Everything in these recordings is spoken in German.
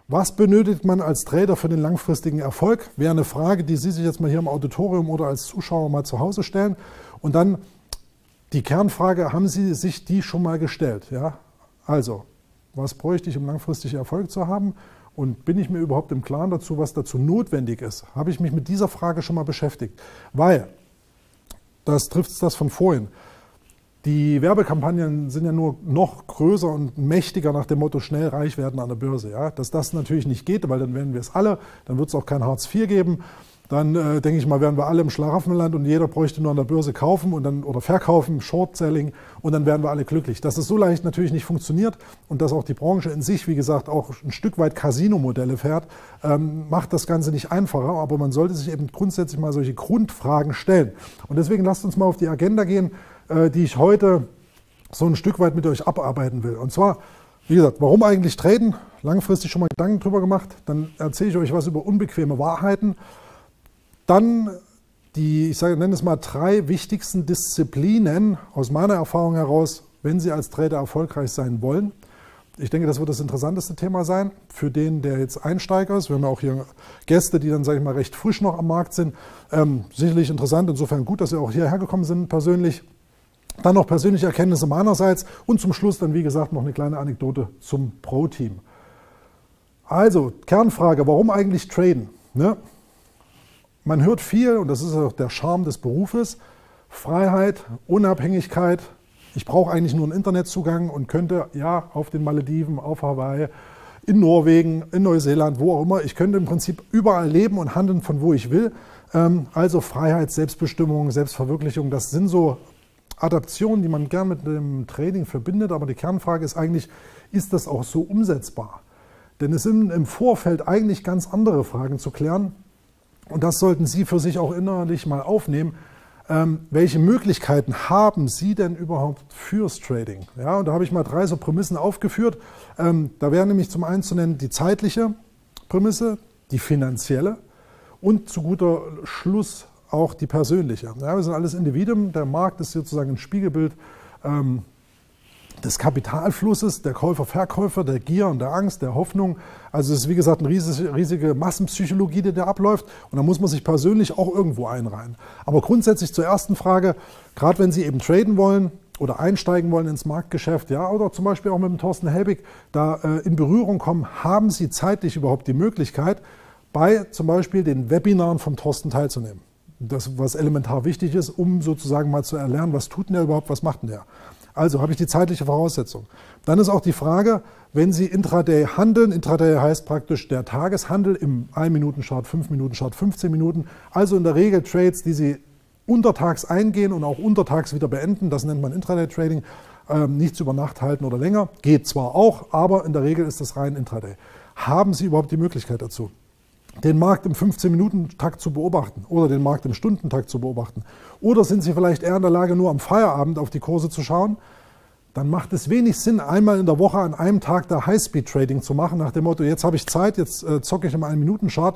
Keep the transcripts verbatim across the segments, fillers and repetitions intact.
Was benötigt man als Trader für den langfristigen Erfolg? Wäre eine Frage, die Sie sich jetzt mal hier im Auditorium oder als Zuschauer mal zu Hause stellen. Und dann die Kernfrage, haben Sie sich die schon mal gestellt? Ja? Also, was bräuchte ich, um langfristig Erfolg zu haben? Und bin ich mir überhaupt im Klaren dazu, was dazu notwendig ist? Habe ich mich mit dieser Frage schon mal beschäftigt? Weil, das trifft das von vorhin, die Werbekampagnen sind ja nur noch größer und mächtiger nach dem Motto schnell reich werden an der Börse. Ja? Dass das natürlich nicht geht, weil dann werden wir es alle, dann wird es auch kein Hartz vier geben. Dann äh, denke ich mal, wären wir alle im Schlaraffenland und jeder bräuchte nur an der Börse kaufen und dann, oder verkaufen, Short-Selling, und dann wären wir alle glücklich. Dass es so leicht natürlich nicht funktioniert und dass auch die Branche in sich, wie gesagt, auch ein Stück weit Casino-Modelle fährt, ähm, macht das Ganze nicht einfacher, aber man sollte sich eben grundsätzlich mal solche Grundfragen stellen. Und deswegen lasst uns mal auf die Agenda gehen, äh, die ich heute so ein Stück weit mit euch abarbeiten will. Und zwar, wie gesagt, warum eigentlich traden? Langfristig schon mal Gedanken drüber gemacht. Dann erzähle ich euch was über unbequeme Wahrheiten. Dann die, ich sage, nenne es mal, drei wichtigsten Disziplinen aus meiner Erfahrung heraus, wenn Sie als Trader erfolgreich sein wollen. Ich denke, das wird das interessanteste Thema sein für den, der jetzt Einsteiger ist. Wir haben ja auch hier Gäste, die dann, sage ich mal, recht frisch noch am Markt sind. Ähm, sicherlich interessant, insofern gut, dass Sie auch hierher gekommen sind persönlich. Dann noch persönliche Erkenntnisse meinerseits und zum Schluss dann, wie gesagt, noch eine kleine Anekdote zum Pro-Team. Also, Kernfrage, warum eigentlich traden? Ne? Man hört viel, und das ist auch der Charme des Berufes, Freiheit, Unabhängigkeit. Ich brauche eigentlich nur einen Internetzugang und könnte, ja, auf den Malediven, auf Hawaii, in Norwegen, in Neuseeland, wo auch immer, ich könnte im Prinzip überall leben und handeln, von wo ich will. Also Freiheit, Selbstbestimmung, Selbstverwirklichung, das sind so Adaptionen, die man gern mit dem Trading verbindet. Aber die Kernfrage ist eigentlich, ist das auch so umsetzbar? Denn es sind im Vorfeld eigentlich ganz andere Fragen zu klären. Und das sollten Sie für sich auch innerlich mal aufnehmen. Ähm, welche Möglichkeiten haben Sie denn überhaupt fürs Trading? Ja, und da habe ich mal drei so Prämissen aufgeführt. Ähm, da wäre nämlich zum einen zu nennen die zeitliche Prämisse, die finanzielle und zu guter Schluss auch die persönliche. Ja, wir sind alles Individuen. Der Markt ist sozusagen ein Spiegelbild ähm, des Kapitalflusses, der Käufer, Verkäufer, der Gier und der Angst, der Hoffnung. Also es ist, wie gesagt, eine riesige, riesige Massenpsychologie, die da abläuft. Und da muss man sich persönlich auch irgendwo einreihen. Aber grundsätzlich zur ersten Frage, gerade wenn Sie eben traden wollen oder einsteigen wollen ins Marktgeschäft, ja, oder zum Beispiel auch mit dem Thorsten Helbig da äh, in Berührung kommen, haben Sie zeitlich überhaupt die Möglichkeit, bei zum Beispiel den Webinaren vom Thorsten teilzunehmen. Das, was elementar wichtig ist, um sozusagen mal zu erlernen, was tut denn der überhaupt, was macht denn der? Also habe ich die zeitliche Voraussetzung. Dann ist auch die Frage, wenn Sie Intraday handeln, Intraday heißt praktisch der Tageshandel im ein Minuten Chart, fünf Minuten Chart, fünfzehn Minuten, also in der Regel Trades, die Sie untertags eingehen und auch untertags wieder beenden, das nennt man Intraday Trading, ähm, nichts über Nacht halten oder länger, geht zwar auch, aber in der Regel ist das rein Intraday. Haben Sie überhaupt die Möglichkeit dazu, den Markt im fünfzehn Minuten Takt zu beobachten oder den Markt im Stundentakt zu beobachten? Oder sind Sie vielleicht eher in der Lage, nur am Feierabend auf die Kurse zu schauen? Dann macht es wenig Sinn, einmal in der Woche an einem Tag da High-Speed-Trading zu machen, nach dem Motto, jetzt habe ich Zeit, jetzt äh, zocke ich im ein Minuten Chart.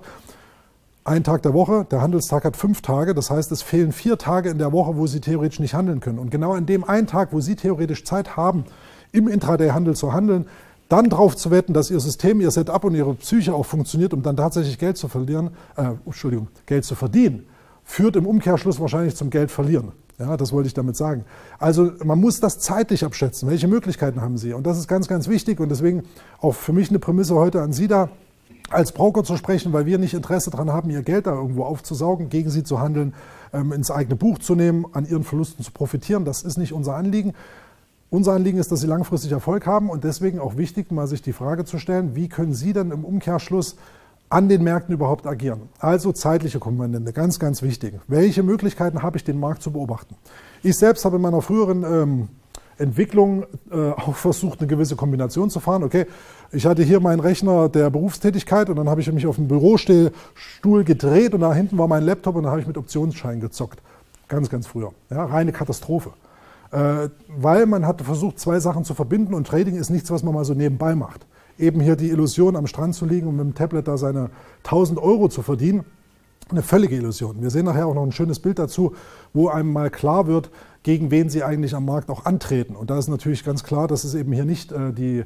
Ein Tag der Woche, der Handelstag hat fünf Tage, das heißt, es fehlen vier Tage in der Woche, wo Sie theoretisch nicht handeln können. Und genau an dem einen Tag, wo Sie theoretisch Zeit haben, im Intraday-Handel zu handeln, dann darauf zu wetten, dass Ihr System, Ihr Setup und Ihre Psyche auch funktioniert, um dann tatsächlich Geld zu verlieren, äh, Entschuldigung, Geld zu verdienen, führt im Umkehrschluss wahrscheinlich zum Geld verlieren. Ja, das wollte ich damit sagen. Also man muss das zeitlich abschätzen. Welche Möglichkeiten haben Sie? Und das ist ganz, ganz wichtig und deswegen auch für mich eine Prämisse heute an Sie da, als Broker zu sprechen, weil wir nicht Interesse daran haben, Ihr Geld da irgendwo aufzusaugen, gegen Sie zu handeln, ähm, ins eigene Buch zu nehmen, an Ihren Verlusten zu profitieren. Das ist nicht unser Anliegen. Unser Anliegen ist, dass Sie langfristig Erfolg haben und deswegen auch wichtig, mal sich die Frage zu stellen, wie können Sie dann im Umkehrschluss an den Märkten überhaupt agieren? Also zeitliche Komponente, ganz, ganz wichtig. Welche Möglichkeiten habe ich, den Markt zu beobachten? Ich selbst habe in meiner früheren ähm, Entwicklung äh, auch versucht, eine gewisse Kombination zu fahren. Okay, ich hatte hier meinen Rechner der Berufstätigkeit und dann habe ich mich auf dem Bürostuhl gedreht und da hinten war mein Laptop und dann habe ich mit Optionsscheinen gezockt. Ganz, ganz früher. Ja, reine Katastrophe. Äh, weil man hat versucht, zwei Sachen zu verbinden und Trading ist nichts, was man mal so nebenbei macht. Eben hier die Illusion, am Strand zu liegen und mit dem Tablet da seine tausend Euro zu verdienen, eine völlige Illusion. Wir sehen nachher auch noch ein schönes Bild dazu, wo einem mal klar wird, gegen wen Sie eigentlich am Markt auch antreten. Und da ist natürlich ganz klar, dass es eben hier nicht äh, die,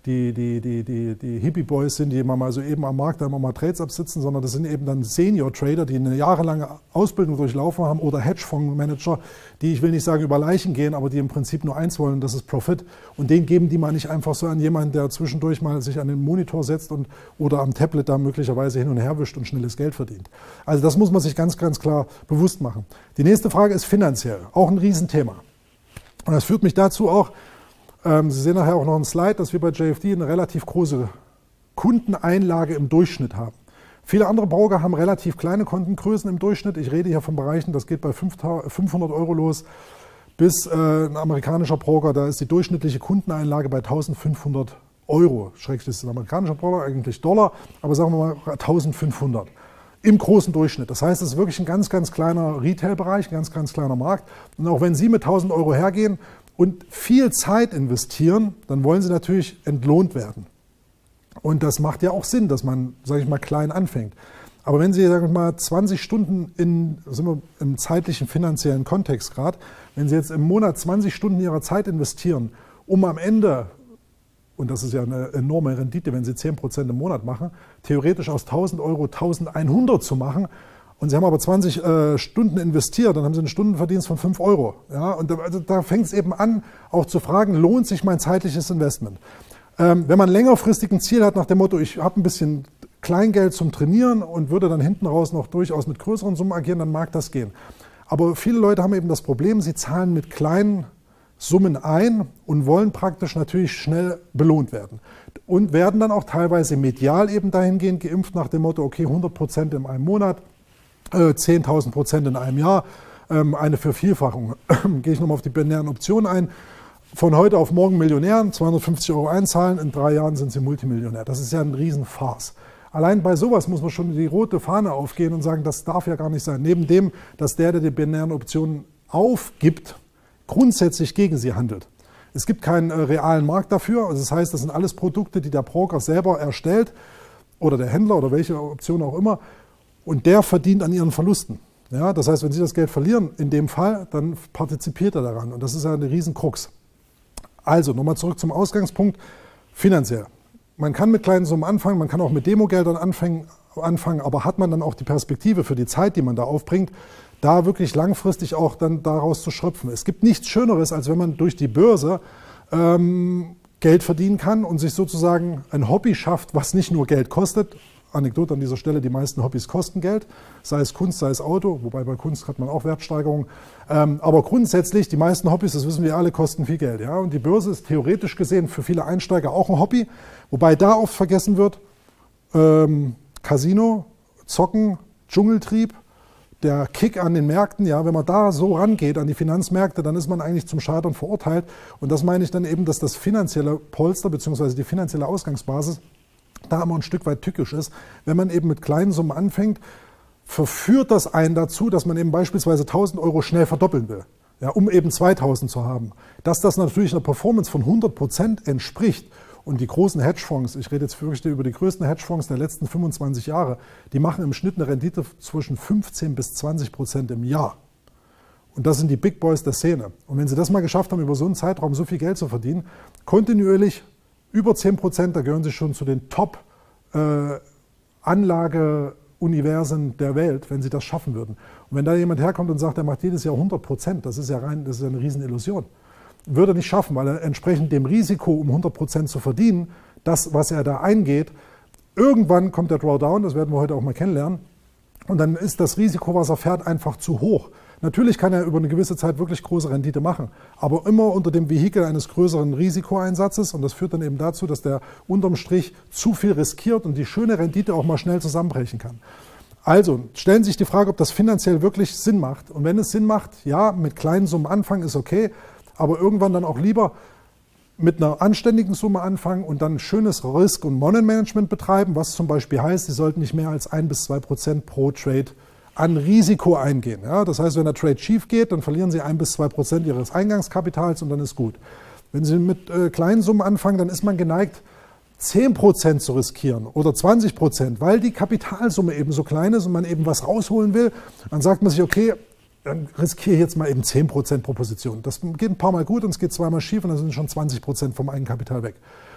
die, die, die, die, die Hippie-Boys sind, die immer mal so eben am Markt da immer mal Trades absitzen, sondern das sind eben dann Senior-Trader, die eine jahrelange Ausbildung durchlaufen haben oder Hedgefonds-Manager, die, ich will nicht sagen über Leichen gehen, aber die im Prinzip nur eins wollen, das ist Profit. Und den geben die mal nicht einfach so an jemanden, der zwischendurch mal sich an den Monitor setzt und, oder am Tablet da möglicherweise hin und her wischt und schnelles Geld verdient. Also das muss man sich ganz, ganz klar bewusst machen. Die nächste Frage ist finanziell, auch ein Riesenthema. Und das führt mich dazu auch, Sie sehen nachher auch noch einen Slide, dass wir bei J F D eine relativ große Kundeneinlage im Durchschnitt haben. Viele andere Broker haben relativ kleine Kontengrößen im Durchschnitt. Ich rede hier von Bereichen, das geht bei fünfhundert Euro los, bis äh, ein amerikanischer Broker, da ist die durchschnittliche Kundeneinlage bei eintausendfünfhundert Euro. Schrägstrich ist ein amerikanischer Broker, eigentlich Dollar, aber sagen wir mal eintausendfünfhundert im großen Durchschnitt. Das heißt, es ist wirklich ein ganz, ganz kleiner Retail-Bereich, ein ganz, ganz kleiner Markt. Und auch wenn Sie mit tausend Euro hergehen und viel Zeit investieren, dann wollen Sie natürlich entlohnt werden. Und das macht ja auch Sinn, dass man, sage ich mal, klein anfängt. Aber wenn Sie, sagen wir mal, zwanzig Stunden in, sind wir im zeitlichen, finanziellen Kontext gerade, wenn Sie jetzt im Monat zwanzig Stunden Ihrer Zeit investieren, um am Ende, und das ist ja eine enorme Rendite, wenn Sie zehn Prozent im Monat machen, theoretisch aus tausend Euro eintausendeinhundert zu machen, und Sie haben aber zwanzig äh, Stunden investiert, dann haben Sie einen Stundenverdienst von fünf Euro. Ja? Und da, also da fängt es eben an, auch zu fragen, lohnt sich mein zeitliches Investment? Ähm, wenn man längerfristig ein Ziel hat nach dem Motto, ich habe ein bisschen Kleingeld zum Trainieren und würde dann hinten raus noch durchaus mit größeren Summen agieren, dann mag das gehen. Aber viele Leute haben eben das Problem, sie zahlen mit kleinen Summen ein und wollen praktisch natürlich schnell belohnt werden. Und werden dann auch teilweise medial eben dahingehend geimpft nach dem Motto, okay, hundert Prozent in einem Monat, zehntausend Prozent in einem Jahr, eine Vervielfachung. Gehe ich nochmal auf die binären Optionen ein. Von heute auf morgen Millionär, zweihundertfünfzig Euro einzahlen, in drei Jahren sind Sie Multimillionär. Das ist ja ein Riesenfarce. Allein bei sowas muss man schon die rote Fahne aufgehen und sagen, das darf ja gar nicht sein. Neben dem, dass der, der die binären Optionen aufgibt, grundsätzlich gegen sie handelt. Es gibt keinen äh, realen Markt dafür. Also das heißt, das sind alles Produkte, die der Broker selber erstellt oder der Händler oder welche Option auch immer. Und der verdient an ihren Verlusten. Ja, das heißt, wenn Sie das Geld verlieren, in dem Fall, dann partizipiert er daran. Und das ist ja eine Riesenkrux. Also, nochmal zurück zum Ausgangspunkt. Finanziell. Man kann mit kleinen Summen anfangen, man kann auch mit Demogeldern anfangen, anfangen, aber hat man dann auch die Perspektive für die Zeit, die man da aufbringt, da wirklich langfristig auch dann daraus zu schröpfen. Es gibt nichts Schöneres, als wenn man durch die Börse ähm, Geld verdienen kann und sich sozusagen ein Hobby schafft, was nicht nur Geld kostet. Anekdote an dieser Stelle, die meisten Hobbys kosten Geld, sei es Kunst, sei es Auto, wobei bei Kunst hat man auch Wertsteigerungen. Ähm, aber grundsätzlich, die meisten Hobbys, das wissen wir alle, kosten viel Geld. Ja? Und die Börse ist theoretisch gesehen für viele Einsteiger auch ein Hobby, wobei da oft vergessen wird, ähm, Casino, Zocken, Dschungeltrieb, der Kick an den Märkten, ja, wenn man da so rangeht an die Finanzmärkte, dann ist man eigentlich zum Scheitern verurteilt. Und das meine ich dann eben, dass das finanzielle Polster bzw. die finanzielle Ausgangsbasis da immer ein Stück weit tückisch ist. Wenn man eben mit kleinen Summen anfängt, verführt das einen dazu, dass man eben beispielsweise tausend Euro schnell verdoppeln will, ja, um eben zweitausend zu haben. Dass das natürlich einer Performance von hundert Prozent entspricht und die großen Hedgefonds, ich rede jetzt wirklich über die größten Hedgefonds der letzten fünfundzwanzig Jahre, die machen im Schnitt eine Rendite zwischen fünfzehn bis zwanzig Prozent im Jahr. Und das sind die Big Boys der Szene. Und wenn sie das mal geschafft haben, über so einen Zeitraum so viel Geld zu verdienen, kontinuierlich über zehn Prozent, da gehören sie schon zu den Top-Anlageuniversen der Welt, wenn sie das schaffen würden. Und wenn da jemand herkommt und sagt, er macht jedes Jahr hundert Prozent, das ist ja rein, das ist ja eine Riesenillusion. Würde er nicht schaffen, weil er entsprechend dem Risiko, um hundert Prozent zu verdienen, das, was er da eingeht, irgendwann kommt der Drawdown, das werden wir heute auch mal kennenlernen, und dann ist das Risiko, was er fährt, einfach zu hoch. Natürlich kann er über eine gewisse Zeit wirklich große Rendite machen, aber immer unter dem Vehikel eines größeren Risikoeinsatzes, und das führt dann eben dazu, dass der unterm Strich zu viel riskiert und die schöne Rendite auch mal schnell zusammenbrechen kann. Also stellen Sie sich die Frage, ob das finanziell wirklich Sinn macht. Und wenn es Sinn macht, ja, mit kleinen Summen anfangen ist okay, aber irgendwann dann auch lieber mit einer anständigen Summe anfangen und dann schönes Risk- und Money-Management betreiben, was zum Beispiel heißt, Sie sollten nicht mehr als ein bis zwei Prozent pro Trade an Risiko eingehen. Ja, das heißt, wenn der Trade schief geht, dann verlieren Sie ein bis zwei Prozent Ihres Eingangskapitals und dann ist gut. Wenn Sie mit äh, kleinen Summen anfangen, dann ist man geneigt, zehn Prozent zu riskieren oder zwanzig Prozent, weil die Kapitalsumme eben so klein ist und man eben was rausholen will. Dann sagt man sich, okay, dann riskiere ich jetzt mal eben zehn Prozent pro Position. Das geht ein paar Mal gut und es geht zweimal schief und dann sind schon zwanzig Prozent vom Eigenkapital weg.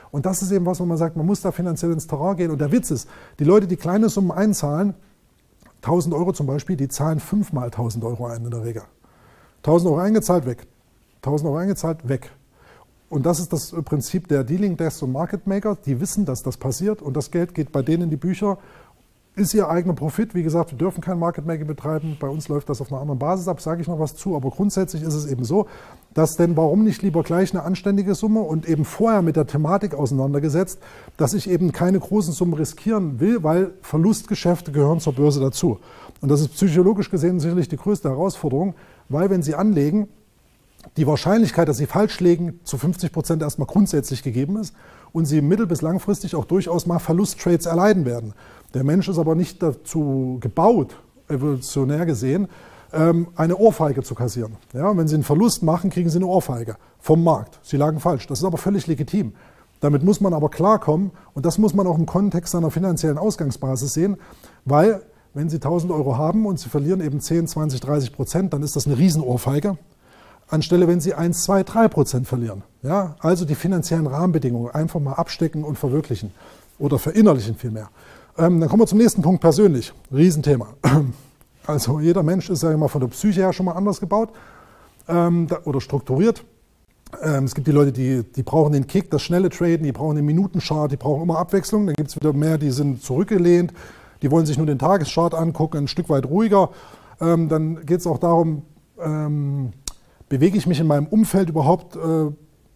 Und das ist eben was, wo man sagt, man muss da finanziell ins Terrain gehen. Und der Witz ist, die Leute, die kleine Summen einzahlen, tausend Euro zum Beispiel, die zahlen fünfmal tausend Euro ein in der Regel. tausend Euro eingezahlt, weg. tausend Euro eingezahlt, weg. Und das ist das Prinzip der Dealing Desks und Market Maker. Die wissen, dass das passiert und das Geld geht bei denen in die Bücher. Ist ihr eigener Profit. Wie gesagt, wir dürfen kein Market Making betreiben. Bei uns läuft das auf einer anderen Basis ab, sage ich noch was zu. Aber grundsätzlich ist es eben so, dass denn warum nicht lieber gleich eine anständige Summe und eben vorher mit der Thematik auseinandergesetzt, dass ich eben keine großen Summen riskieren will, weil Verlustgeschäfte gehören zur Börse dazu. Und das ist psychologisch gesehen sicherlich die größte Herausforderung, weil wenn Sie anlegen, die Wahrscheinlichkeit, dass Sie falsch liegen, zu fünfzig Prozent erstmal grundsätzlich gegeben ist und Sie mittel- bis langfristig auch durchaus mal Verlusttrades erleiden werden. Der Mensch ist aber nicht dazu gebaut, evolutionär gesehen, eine Ohrfeige zu kassieren. Ja, wenn Sie einen Verlust machen, kriegen Sie eine Ohrfeige vom Markt. Sie lagen falsch. Das ist aber völlig legitim. Damit muss man aber klarkommen und das muss man auch im Kontext seiner finanziellen Ausgangsbasis sehen, weil wenn Sie tausend Euro haben und Sie verlieren eben zehn, zwanzig, dreißig Prozent, dann ist das eine Riesenohrfeige. Anstelle, wenn Sie eins, zwei, drei Prozent verlieren. Ja, also die finanziellen Rahmenbedingungen einfach mal abstecken und verwirklichen oder verinnerlichen vielmehr. Ähm, dann kommen wir zum nächsten Punkt, persönlich. Riesenthema. Also jeder Mensch ist ja immer von der Psyche her schon mal anders gebaut ähm, da, oder strukturiert. Ähm, es gibt die Leute, die, die brauchen den Kick, das schnelle Traden, die brauchen den Minutenchart, die brauchen immer Abwechslung. Dann gibt es wieder mehr, die sind zurückgelehnt, die wollen sich nur den Tageschart angucken, ein Stück weit ruhiger. Ähm, dann geht es auch darum, ähm, bewege ich mich in meinem Umfeld überhaupt äh,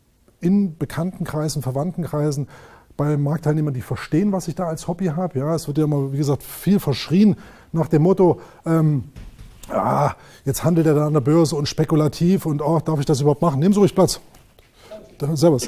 in Bekanntenkreisen, Verwandtenkreisen, bei Marktteilnehmern, die verstehen, was ich da als Hobby habe. Ja, es wird ja immer, wie gesagt, viel verschrien nach dem Motto, ähm, ah, jetzt handelt er da an der Börse und spekulativ und oh, darf ich das überhaupt machen? Nehmen Sie ruhig Platz. Da, servus.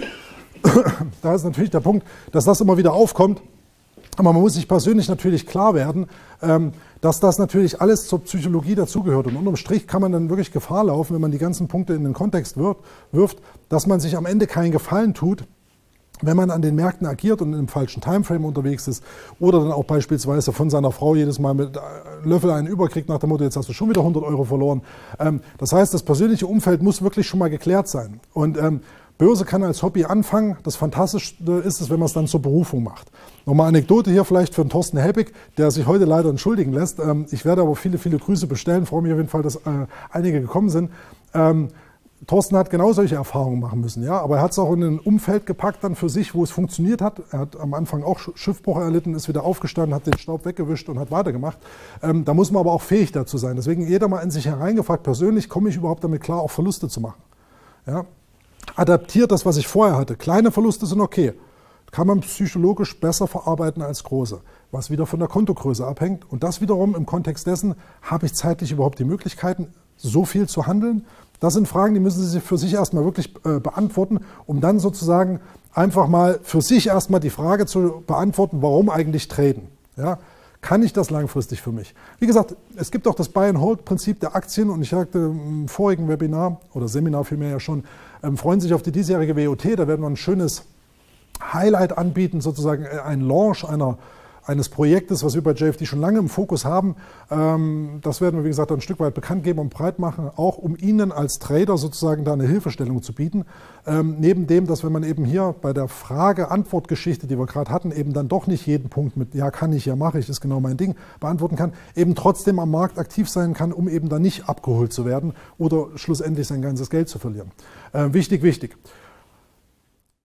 Da ist natürlich der Punkt, dass das immer wieder aufkommt. Aber man muss sich persönlich natürlich klar werden, ähm, dass das natürlich alles zur Psychologie dazugehört. Und unterm Strich kann man dann wirklich Gefahr laufen, wenn man die ganzen Punkte in den Kontext wirft, wirft, dass man sich am Ende keinen Gefallen tut, wenn man an den Märkten agiert und in einem falschen Timeframe unterwegs ist oder dann auch beispielsweise von seiner Frau jedes Mal mit Löffel einen überkriegt nach dem Motto, jetzt hast du schon wieder hundert Euro verloren. Ähm, das heißt, das persönliche Umfeld muss wirklich schon mal geklärt sein. Und ähm, Börse kann als Hobby anfangen. Das Fantastischste ist es, wenn man es dann zur Berufung macht. Nochmal Anekdote hier vielleicht für den Thorsten Helbig, der sich heute leider entschuldigen lässt. Ähm, ich werde aber viele, viele Grüße bestellen. Freue mich auf jeden Fall, dass äh, einige gekommen sind. Ähm, Thorsten hat genau solche Erfahrungen machen müssen, ja, aber er hat es auch in ein Umfeld gepackt dann für sich, wo es funktioniert hat. Er hat am Anfang auch Schiffbruch erlitten, ist wieder aufgestanden, hat den Staub weggewischt und hat weitergemacht. Ähm, da muss man aber auch fähig dazu sein. Deswegen jeder mal in sich hereingefragt, persönlich komme ich überhaupt damit klar, auch Verluste zu machen. Ja? Adaptiert das, was ich vorher hatte. Kleine Verluste sind okay. Kann man psychologisch besser verarbeiten als große, was wieder von der Kontogröße abhängt. Und das wiederum im Kontext dessen, habe ich zeitlich überhaupt die Möglichkeiten, so viel zu handeln? Das sind Fragen, die müssen Sie sich für sich erstmal wirklich äh, beantworten, um dann sozusagen einfach mal für sich erstmal die Frage zu beantworten, warum eigentlich traden? Ja? Kann ich das langfristig für mich? Wie gesagt, es gibt auch das Buy-and-Hold-Prinzip der Aktien und ich sagte im vorigen Webinar oder Seminar vielmehr ja schon, ähm, freuen Sie sich auf die diesjährige W O T, da werden wir ein schönes Highlight anbieten, sozusagen ein Launch einer eines Projektes, was wir bei J F D schon lange im Fokus haben. Ähm, das werden wir, wie gesagt, ein Stück weit bekannt geben und breit machen, auch um Ihnen als Trader sozusagen da eine Hilfestellung zu bieten. Ähm, neben dem, dass wenn man eben hier bei der Frage-Antwort-Geschichte, die wir gerade hatten, eben dann doch nicht jeden Punkt mit ja, kann ich, ja, mache ich, ist genau mein Ding, beantworten kann, eben trotzdem am Markt aktiv sein kann, um eben dann nicht abgeholt zu werden oder schlussendlich sein ganzes Geld zu verlieren. Äh, wichtig, wichtig.